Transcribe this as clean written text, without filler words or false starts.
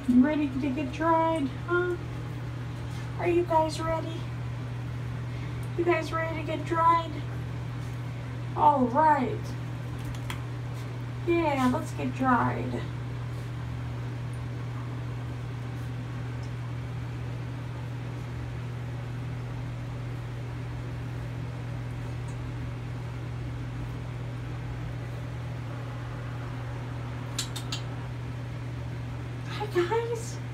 You ready to get dried, huh? Are you guys ready? You guys ready to get dried? All right. Yeah, let's get dried. Hi guys.